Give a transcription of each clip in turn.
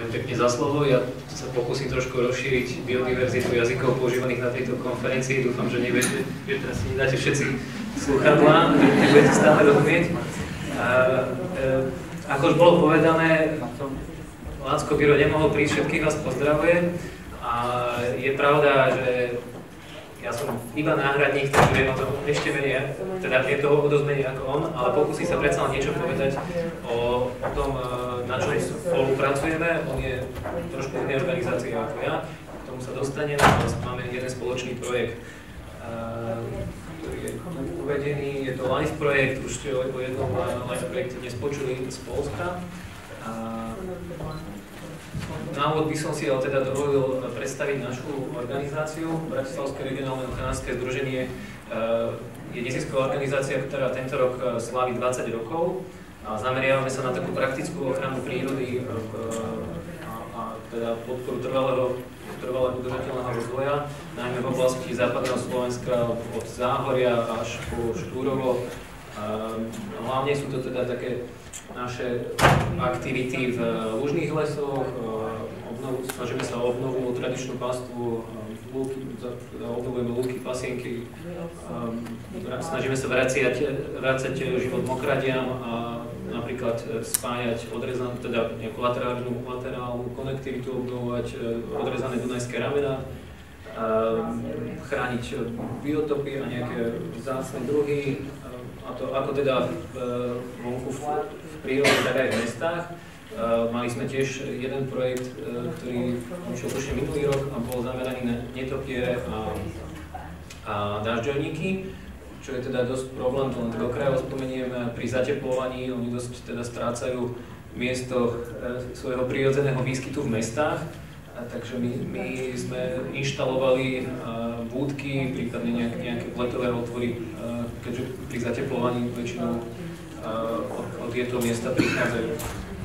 Ďakujem pekne za slovo. Ja sa pokúsim trošku rozšíriť biodiverzitu jazykov používaných na tejto konferencii. Dúfam, že neviete, že teraz si nedáte všetci slúchadlá, že nebudete stále rozumieť. Ako už bolo povedané, Lacko Biro nemohol prísť, všetkých vás pozdravuje. A je pravda, že ja som iba náhradník, takže viem o tom ešte menej, teda je toho o dosť menej ako on, ale pokúsi sa predsa niečo povedať o tom, na čom spolupracujeme. On je trošku inej organizácie ako ja, k tomu sa dostaneme, ale máme jeden spoločný projekt, ktorý je uvedený. Je to LIFE projekt, už ste o jednom LIFE projekte dnes počuli z Poľska. Na úvod by som si ale teda dovolil predstaviť našu organizáciu. Bratislavské regionálne ochranárske združenie je nezisková organizácia, ktorá tento rok slávi 20 rokov. A zameriavame sa na takú praktickú ochranu prírody a teda podporu trvalého udržateľného rozvoja, najmä v oblasti západného Slovenska od Záhoria až po Štúrovo. Hlavne sú to teda také naše aktivity v lužných lesoch, snažíme sa o obnovu, tradičnú pastvu, obnovujeme lúky, pasienky, snažíme sa vrácať život mokradiam a napríklad spájať teda nejakú laterálnu konektivitu, obnovovať odrezané dunajské ramena, chrániť biotopy a nejaké vzácne druhy, a to ako teda vonku v prírode, tak aj v mestách. Mali sme tiež jeden projekt, ktorý išiel tušne minulý rok a bol zameraný na netopiere a dažďovníky, čo je teda dosť problém, to len tak okrajovo spomeniem, pri zateplovaní oni dosť teda strácajú miesto svojho prirodzeného výskytu v mestách. Takže my sme inštalovali búdky, prípadne nejaké letové otvory, keďže pri zateplovaní väčšinou od tieto miesta prichádzajú.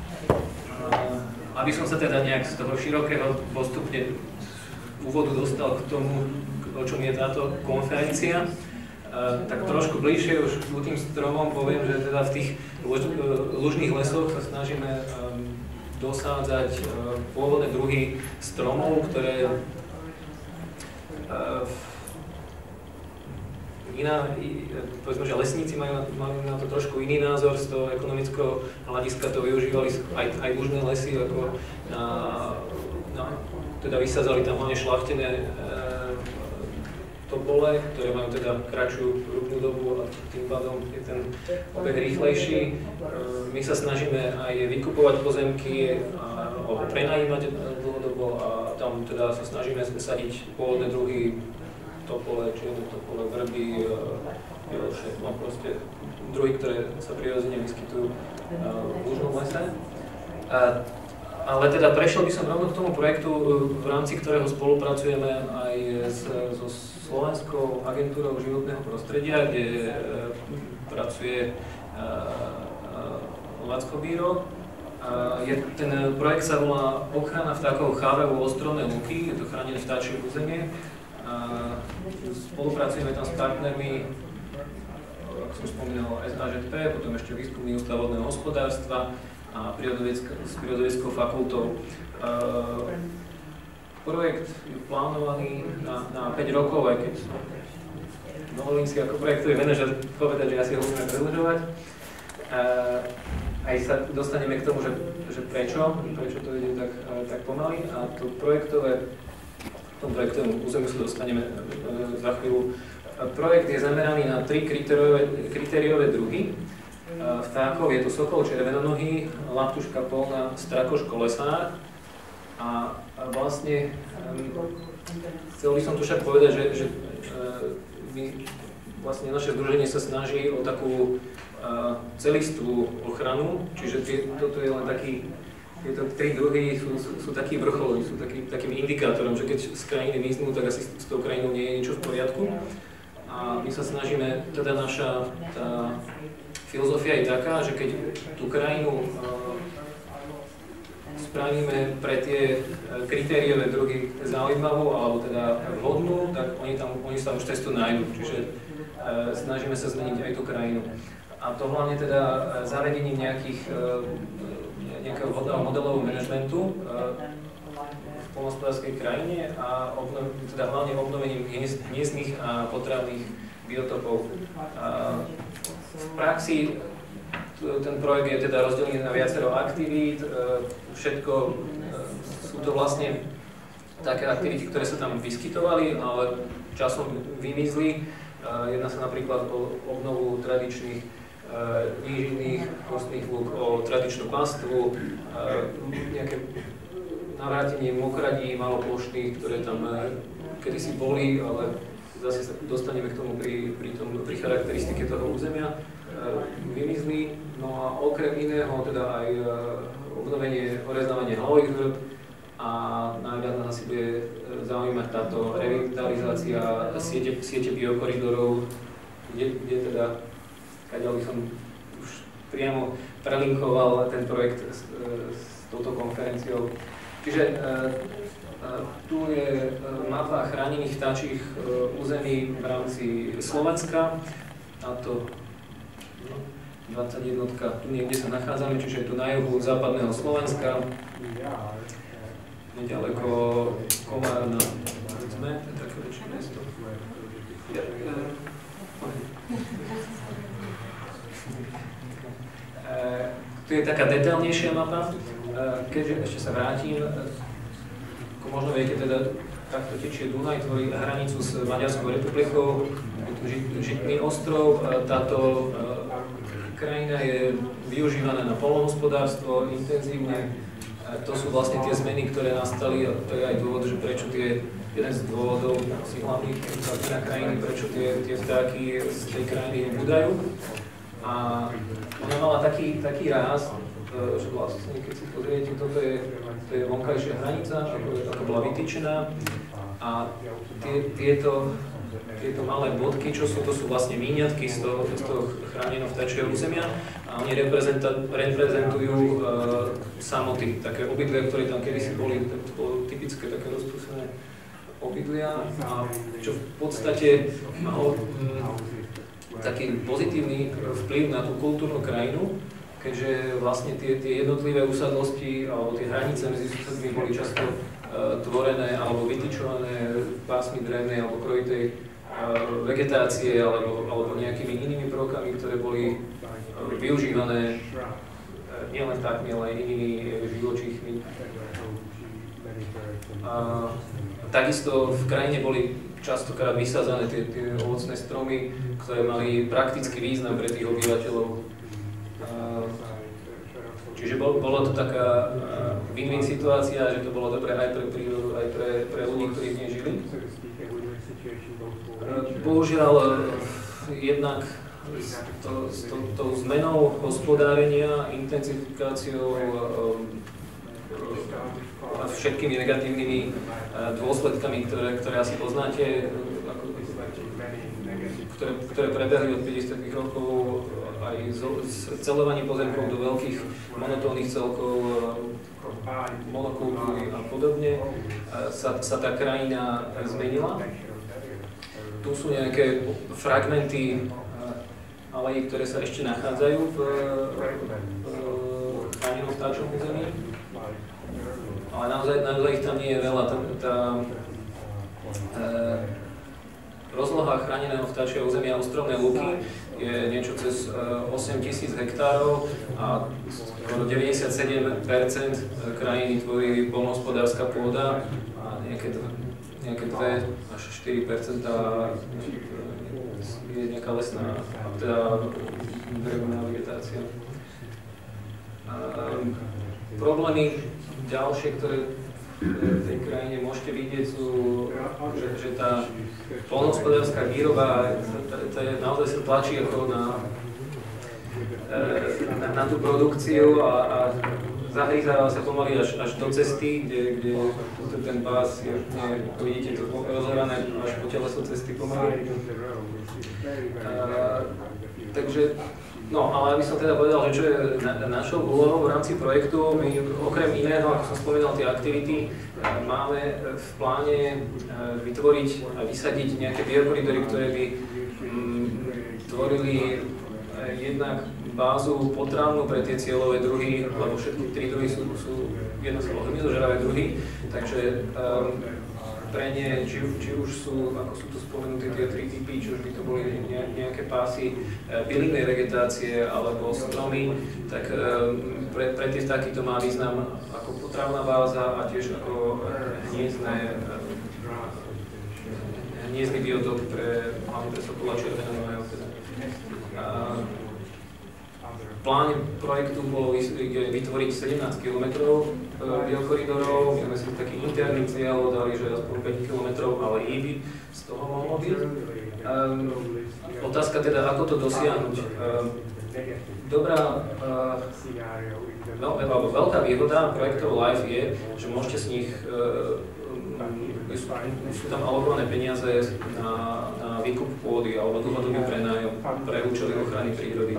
Aby som sa teda nejak z toho širokého postupne úvodu dostal k tomu, o čom je táto konferencia, tak trošku bližšie už k tým stromom poviem, že teda v tých lužných lesoch sa snažíme dosádzať pôvodné druhy stromov, ktoré povedzme, že lesníci majú na to trošku iný názor, z toho ekonomického hľadiska to využívali aj lužné lesy, ako teda vysázali tam hlavne šľachtené topole, ktoré majú teda kratšiu rubnú dobu a tým pádom je ten obeh rýchlejší. My sa snažíme aj vykupovať pozemky alebo prenajímať dlhodobo a tam teda sa snažíme sadiť pôvodné druhy topole, čierne topole, vrby, bieloše, no proste druhy, ktoré sa prirodzene vyskytujú v lužnom lese. Ale teda prešiel by som rovno k tomu projektu, v rámci ktorého spolupracujeme aj so Slovenskou agentúrou životného prostredia, kde pracuje Lacko Biro. Ten projekt sa volá Ochrana vtákov chávevu ostrovné lúky, je to chránené vtáčie územie. Spolupracujeme tam s partnermi, ako som spomínal, SAŽP, potom ešte Výskumný ústav vodného hospodárstva a s prírodovedeckou fakultou. Projekt je plánovaný na 5 rokov, aj keď dovolím si ako projektový manažer povedať, že asi ho musíme predĺžovať. Aj sa dostaneme k tomu, že prečo to ide tak pomaly. A k tomu projektovému územiu sa dostaneme za chvíľu. Projekt je zameraný na 3 kritériové druhy vtákov. Je to sokol červenonohý, laptuška polná, strakoš kolesár. A vlastne chcel by som tu však povedať, že vlastne naše združenie sa snaží o takú celistvú ochranu, čiže toto je len taký, tieto 3 druhy sú taký vrchol, sú takým indikátorom, že keď z krajiny vyznú, tak asi s tou krajinou nie je niečo v poriadku. A my sa snažíme, teda naša filozofia je taká, že keď tú krajinu spravíme pre tie kritériové druhy zaujímavú alebo teda vhodnú, tak oni sa už cestu nájdu, čiže snažíme sa zmeniť aj tú krajinu. A to hlavne teda zavedením nejakých nejakého vhodného modelového manažmentu v poľnohospodárskej krajine a teda hlavne obnovením hniezdnych a potravných biotopov. V praxi ten projekt je teda rozdelený na viacero aktivít. Všetko sú to vlastne také aktivity, ktoré sa tam vyskytovali, ale časom vymizli. Jedná sa napríklad o obnovu tradičných nížinných kostných lúk, o tradičnú pastvu, nejaké navrátenie mokradí maloplošných, ktoré tam kedysi boli, ale zase sa dostaneme k tomu pri charakteristike toho územia, vymizli. No a okrem iného teda aj obnovenie, oreznávanie hlavových hrb a najviac nás asi bude zaujímať táto revitalizácia siete biokoridorov, kde teda kadeľ by som už priamo prelinkoval ten projekt s touto konferenciou. Čiže tu je mapa chránených vtáčich území v rámci Slovenska. A to 21, tu niekde sa nachádzame, čiže tu na juhu západného Slovenska. Nedaleko Komárna sme, to je také väčšie mesto. Tu je taká detailnejšia mapa, keďže ešte sa vrátim, ako možno viete, teda takto tečie Dunaj, tvorí hranicu s Maďarskou republikou, je tu Žitný ostrov, táto krajina je využívaná na poľnohospodárstvo intenzívne. To sú vlastne tie zmeny, ktoré nastali a to je aj dôvod, že prečo jeden z dôvodov asi hlavných na krajiny, prečo tie vtáky z tej krajiny ubúdajú. A ona mala taký ráz, že vlastne, keď si pozriete, to je vonkajšia hranica, ako bola vytýčená. A tieto malé bodky, čo sú, to sú vlastne míňatky z toho chráneného vtáčieho územia a oni reprezentujú samoty, také obydlia, ktoré tam kedysi boli, to bolo typické také rozprúsené obydlia, a čo v podstate malo taký pozitívny vplyv na tú kultúrnu krajinu, keďže vlastne tie jednotlivé usadlosti alebo tie hranice medzi susedmi boli často tvorené alebo vytyčované pásmi drevnej alebo krojitej vegetácie alebo nejakými inými prvkami, ktoré boli využívané nielen vtákmi, ale aj inými živočíchmi. Takisto v krajine boli častokrát vysázané tie ovocné stromy, ktoré mali praktický význam pre tých obyvateľov. Čiže bolo to taká win-win situácia, že to bolo dobré aj pre prírodu, aj pre ľudí, ktorí v nej žili. Bohužiaľ, jednak s tou zmenou hospodárenia, intenzifikáciou a všetkými negatívnymi dôsledkami, ktoré asi poznáte, ktoré prebehli od 50. rokov, aj ceľovanie pozemkov do veľkých monotónnych celkov, monokultúry a podobne, sa tá krajina zmenila. Tu sú nejaké fragmenty alejí, ktoré sa ešte nachádzajú v chránenom vtáčom území. Ale naozaj ich tam nie je veľa. Rozloha chráneného vtáčieho územia ostrovné lúky je niečo cez 8 000 hektárov a skoro 97% krajiny tvorí poľnohospodárska pôda a nejaké 2 až 4% je nejaká lesná, teda drevná vegetácia. Problémy ďalšie, ktoré v tej krajine môžete vidieť, sú, že tá poľnohospodárska výroba naozaj sa tlačí ako na tú produkciu a zahryzáva sa pomaly až do cesty, kde ten pás je, vidíte to rozhorané až po teleso cesty pomaly. Takže no, ale aby som teda povedal, že čo je našou úlohou v rámci projektu, my okrem iného, ako som spomínal tie aktivity, máme v pláne vytvoriť a vysadiť nejaké biokoridory, ktoré by tvorili jednak bázu potravnú pre tie cieľové druhy, lebo všetky tri druhy sú jednoducho hmyzožravé druhy, takže pre ne, či už sú, ako sú tu spomenutí tie tri typy, či už by to boli nejaké pásy bylinnej vegetácie alebo stromy, tak pre tie vtáky to má význam ako potravná báza a tiež ako hniezdny biotop hlavne pre sokola červeného majovca. V pláne projektu bolo vytvoriť 17 km biokoridorov, my sme si taký interný cieľ dali, že aspoň 5 km, ale by z toho mohlo byť. Otázka teda, ako to dosiahnuť. Veľká výhoda projektov LIFE je, že môžete z nich, sú tam alokované peniaze na výkup pôdy alebo dlhodobý prenájom pre účely ochrany prírody.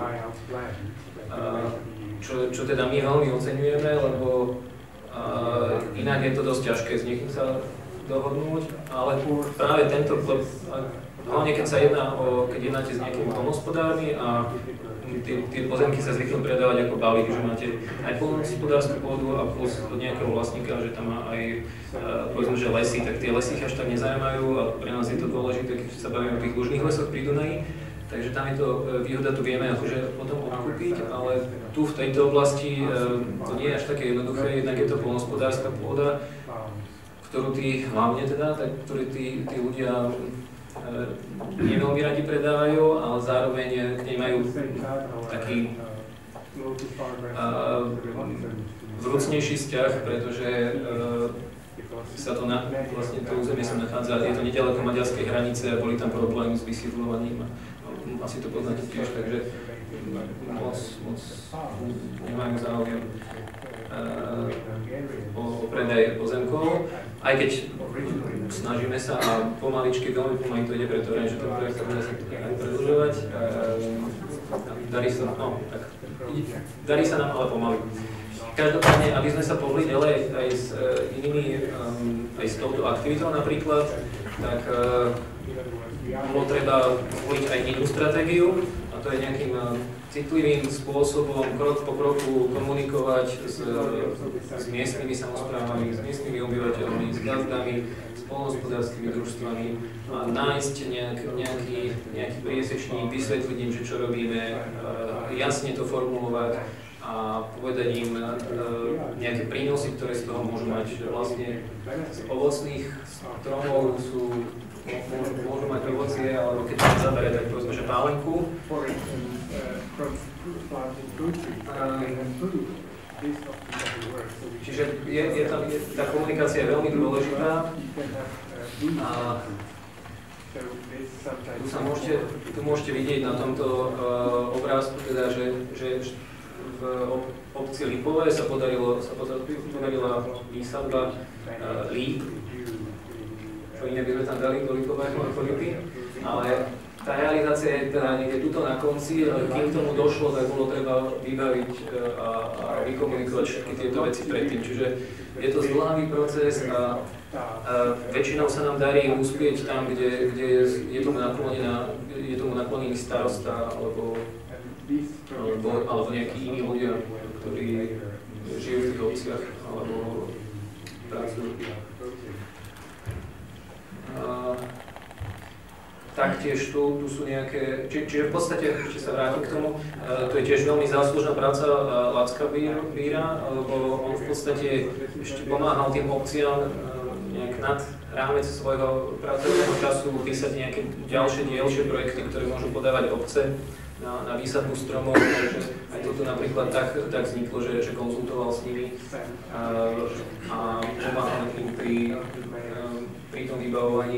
Čo teda my veľmi oceňujeme, lebo inak je to dosť ťažké s niekým sa dohodnúť, ale práve tento, hlavne keď jednáte s nejakými poľnohospodármi a tie pozemky sa zvyknú predávať ako balík, že máte aj poľnohospodárskú pôdu a plus od nejakého vlastníka, že tam má aj povedzme, že lesy, tak tie lesy až tak nezajímajú a pre nás je to dôležité, keď sa bavíme o tých lužných lesoch pri Dunaji. Takže tam je to výhoda, tu vieme akože potom odkúpiť, ale tu v tejto oblasti to nie je až také jednoduché, jednak je to poľnohospodárska pôda, ktorú hlavne teda, ktorú tí ľudia nie veľmi radi predávajú, ale zároveň k nej majú taký vrúcnejší vzťah, pretože sa to vlastne to územie sa nachádza, je to nedaleko maďarskej hranice a boli tam problémy s vysídľovaním. Asi to poznáte tiež, takže moc nemajú záujem o predaj pozemkov, aj keď snažíme sa a pomaličky, veľmi pomaly to ide, preto že ten projekt sa bude sa aj predĺžovať. Darí sa nám, ale pomaly. Každopádne, aby sme sa pohli ďalej aj s inými, aj s touto aktivitou napríklad, tak bolo treba zvoliť aj inú stratégiu, a to je nejakým citlivým spôsobom, krok po kroku komunikovať s miestnymi samosprávami, s miestnymi obyvateľmi, s gazdami, s poľnohospodárskymi družstvami a nájsť nejaký priesečník, vysvetliť im, že čo robíme, jasne to formulovať a povedať im nejaké prínosy, ktoré z toho môžu mať. Že vlastne z ovocných stromov môžu mať ovocie, alebo keď sa zabere, tak povedzme, že pálenku. Čiže tá komunikácia je veľmi dôležitá a tu môžete vidieť na tomto obrázku, teda, že v obci Lipové sa podarila výsadba líp, čo iné by sme tam dali do Lipového Lipy, ale tá realizácia je teda niekde tuto na konci, kým tomu došlo, tak bolo treba vybaviť a vykomunikovať všetky tieto veci predtým. Čiže je to zdĺhavý proces a väčšinou sa nám darí uspieť tam, kde je tomu naklonený starosta alebo nejakí iní ľudia, ktorí žijú v tých obciach alebo pracujú. Taktiež tu sú nejaké, čiže v podstate, ešte sa vrátim k tomu, to je tiež veľmi záslužná práca Lacka Víra, lebo on v podstate ešte pomáhal tým obciam nejak nad rámec svojho pracovného času písať nejaké ďalšie projekty, ktoré môžu podávať obce na výsadbu stromov, takže aj toto napríklad tak vzniklo, že konzultoval s nimi a pomáhal im pri tom vybavovaní.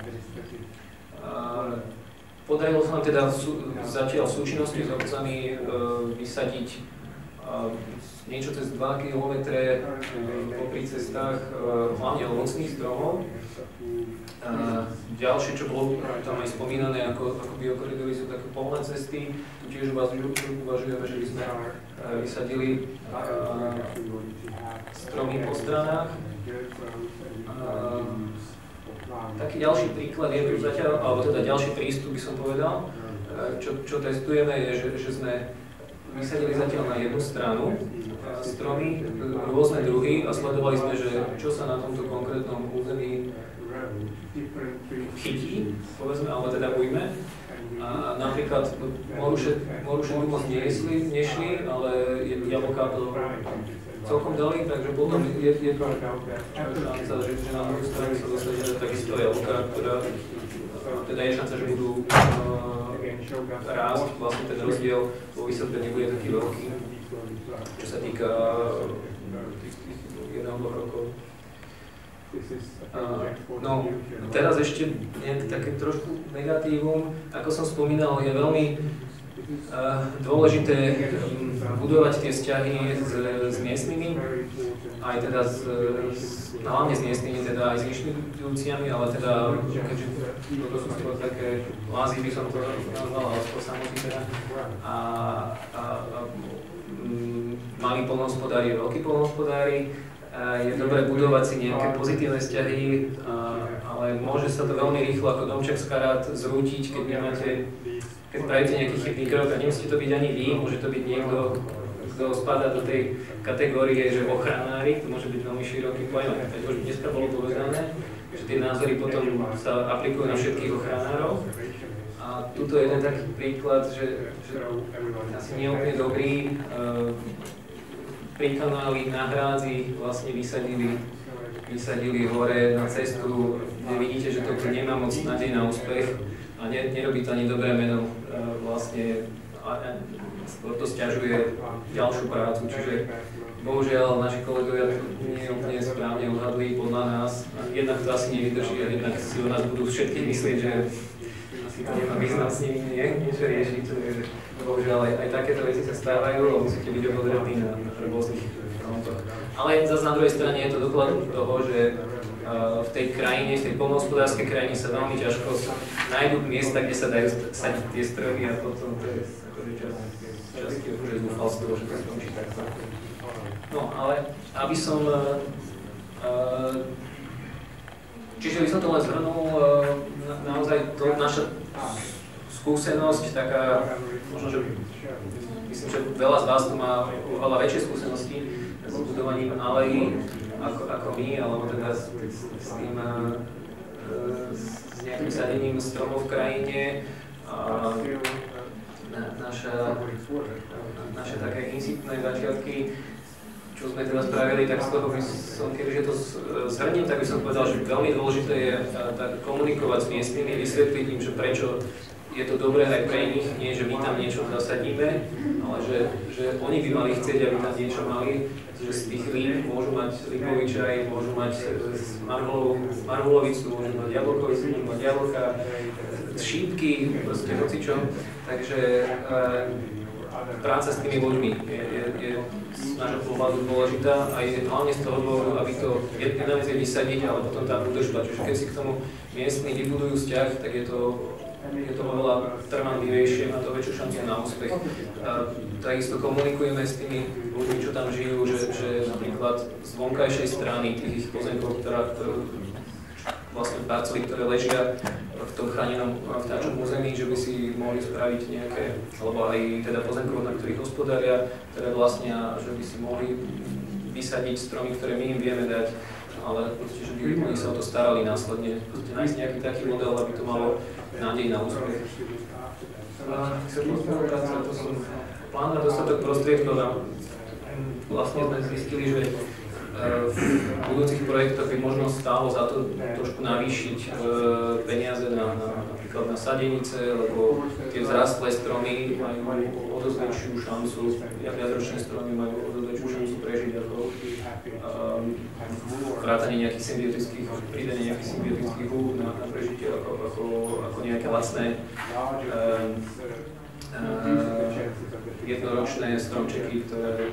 Podarilo sa nám teda zatiaľ v súčinnosti s obcami vysadiť niečo cez 2 km popri cestách, hlavne ovocných stromov. Ďalšie, čo bolo tam aj spomínané ako biokoridory, sú také polné cesty. Tu tiež uvažujeme, že by sme vysadili stromy po stranách. Taký ďalší príklad je tu zatiaľ, alebo teda ďalší prístup by som povedal, čo testujeme je, že sme vysadili zatiaľ na jednu stranu stromy, rôzne druhy a sledovali sme, že čo sa na tomto konkrétnom území chytí, povedzme, ale teda ujme. A napríklad moruše moc nešli, ale jablká to celkom dali, takže potom je to šanca, že na druhú stranu sa dosadia takisto jablká, ktorá teda je šanca, že budú rásť. Vlastne ten rozdiel vo výsadbe nebude taký veľký, čo sa týka tých 1-2 rokov. No, teraz ešte také trošku negatívum, ako som spomínal, je veľmi dôležité budovať tie vzťahy s miestnymi, aj teda hlavne s miestnymi, teda aj s inštitúciami, ale teda, keďže toto sú skôr také lázy, by som to nazval, ale skôr samotný teda. A malí poľnohospodári, veľkí poľnohospodári, je dobré budovať si nejaké pozitívne vzťahy, ale môže sa to veľmi rýchlo ako domček z karát zrútiť, keď pravíte nejaký chybný krok a nemusíte to byť ani vy, môže to byť niekto, kto spadá do tej kategórie, že ochranári, to môže byť veľmi široký pojem, tak už dneska bolo povedané, že tie názory potom sa aplikujú na všetkých ochranárov. A tuto je jeden taký príklad, že asi nie úplne dobrý, pri kanáli na Hrádzi vlastne vysadili hore na cestu, kde vidíte, že to nemá moc nádej na úspech a nerobí to ani dobré meno, vlastne to sťažuje ďalšiu prácu, čiže bohužiaľ naši kolegovia nie úplne správne odhadli podľa nás, jednak to asi nevydrží a jednak si o nás budú všetky myslieť, že asi to nemá význam s nimi niečo riešiť, bohužiaľ aj takéto veci sa stávajú a musíte byť obozretní na rôznych frontoch. Ale zase na druhej strane je to doklad toho, že v tej krajine, v tej poľnohospodárskej krajine sa veľmi ťažko nájdú miesta, kde sa dajú sadiť tie stromy a potom to je akože časti už zúfalstvo, že to skončí takto. No ale aby som čiže by som to len zhrnul, naozaj to naša skúsenosť taká, možno, že myslím, že veľa z vás tu má oveľa väčšie skúsenosti s budovaním alejí ako my, alebo teda s nejakým sadením stromov v krajine. Naše také insitné začiatky, čo sme teda spravili, tak z toho by som, keďže to zhrním, tak by som povedal, že veľmi dôležité je tak komunikovať s miestnymi, vysvetliť im, že prečo je to dobré aj pre nich, nie že my tam niečo zasadíme, ale že oni by mali chcieť, aby tam niečo mali, že z tých líp môžu mať lípový čaj, môžu mať marhulovicu, môžu mať jablkovicu, môžu mať jablka, šípky, proste hocičo. Takže práca s tými ľuďmi je z nášho pohľadu dôležitá a je hlavne z toho dôvodu, aby to jedna vec je vysadiť, ale potom tá údržba. Čiže keď si k tomu miestni vybudujú vzťah, tak je to oveľa trvanlivejšie, má to väčšiu šancu na úspech. Takisto komunikujeme s tými ľuďmi, čo tam žijú, že napríklad z vonkajšej strany tých pozemkov, ktoré vlastne parcely, ktoré ležia v tom chránenom vtáčom území, že by si mohli spraviť nejaké, alebo aj teda pozemkov, na ktorých hospodária, ktoré vlastnia, že by si mohli vysadiť stromy, ktoré my im vieme dať, ale proste, že by oni sa o to starali následne. Proste nájsť nejaký taký model, aby to malo nádej na úspech. To som plán na dostatok prostriedkov. Vlastne sme zistili, že v budúcich projektoch by možno stálo za to trošku navýšiť peniaze napríklad na sadenice, lebo tie vzrastlé stromy majú o dosť väčšiu šancu, viacročné stromy majú o dosť väčšiu šancu prežiť ako vrátanie nejakých symbiotických, pridanie nejakých symbiotických húb na prežitie ako nejaké lacné jednoročné stromčeky, ktoré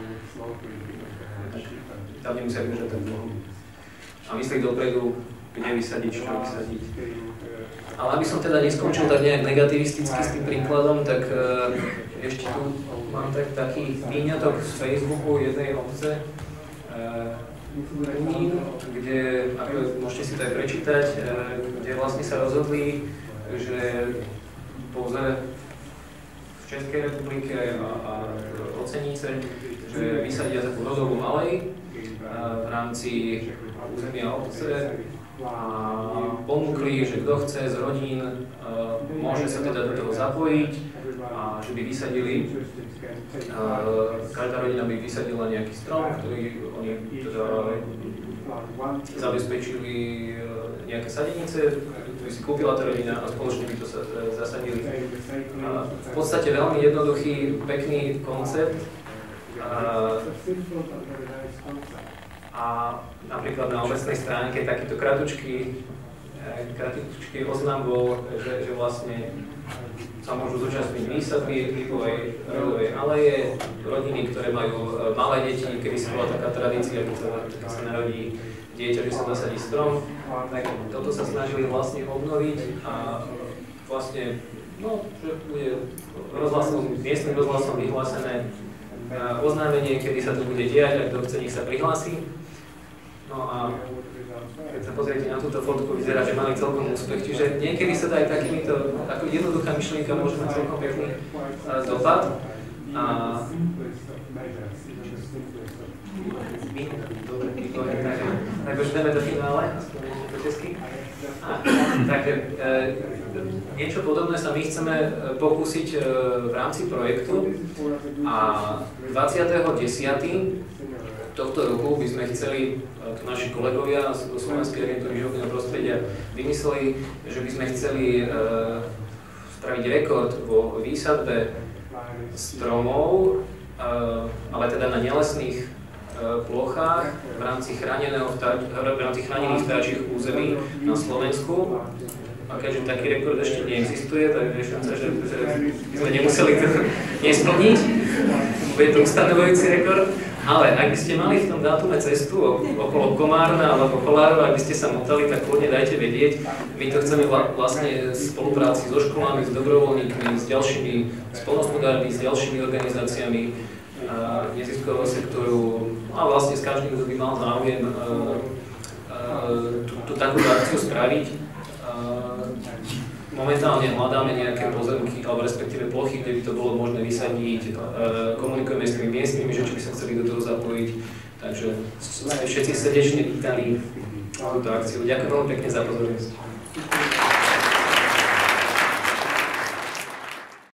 tam nemusia vydržať tak dlho. A myslieť dopredu, kde vysadiť, čo vysadiť. Ale aby som teda neskončil tak nejak negativisticky s tým príkladom, tak ešte tu mám taký výňatok z Facebooku jednej obce, kde, ako môžete si to aj prečítať, kde vlastne sa rozhodli, že po Českej republike a Ocenice, že vysadia takú rodovú alej v rámci územia obce a ponúkli, že kto chce z rodín môže sa teda do toho zapojiť a že by vysadili, každá rodina by vysadila nejaký strom, ktorý oni teda zabezpečili nejaké sadenice, ktorý si kúpila tá rodina a spoločne by to zasadili. V podstate veľmi jednoduchý, pekný koncept. A napríklad na obecnej stránke takýto kratučký oznam bol, že vlastne sa môžu zúčastniť výsadby Lipovej rodovej aleje, rodiny, ktoré majú malé deti, kedy si bola taká tradícia, keď sa narodí dieťa, že sa nasadí strom, tak toto sa snažili vlastne obnoviť a vlastne, no, že bude miestnym rozhlasom vyhlásené oznámenie, kedy sa to bude diať a kto chce, nech sa prihlási. No a keď sa pozriete na túto fotku, vyzerá, že mali celkom úspech, čiže niekedy sa dá aj takýmito, ako jednoduchá myšlienka môže mať celkom pekný dopad. A dobre, tak už ideme do finále, aspoň po česky. Takže niečo podobné sa my chceme pokúsiť v rámci projektu a 20.10. tohto roku by sme chceli, tu naši kolegovia z Slovenskej agentúry životného prostredia vymysleli, že by sme chceli spraviť rekord vo výsadbe stromov, ale teda na nelesných plochách v rámci chránených vtáčich území na Slovensku. A keďže taký rekord ešte neexistuje, tak riešim sa, že by sme nemuseli to nesplniť. Bude to ustanovujúci rekord. Ale ak by ste mali v tom dátume cestu okolo Komárna alebo Kolárova, ak by ste sa motali, tak kľudne dajte vedieť. My to chceme vlastne v spolupráci so školami, s dobrovoľníkmi, s ďalšími poľnohospodármi, s ďalšími organizáciami neziskového sektoru a vlastne s každým, kto by mal záujem tú takúto akciu spraviť. Momentálne hľadáme nejaké pozemky, alebo respektíve plochy, kde by to bolo možné vysadiť. Komunikujeme s tými miestnymi, že či by sa chceli do toho zapojiť. Takže všetci srdečne vítali túto akciu. Ďakujem veľmi pekne za pozornosť.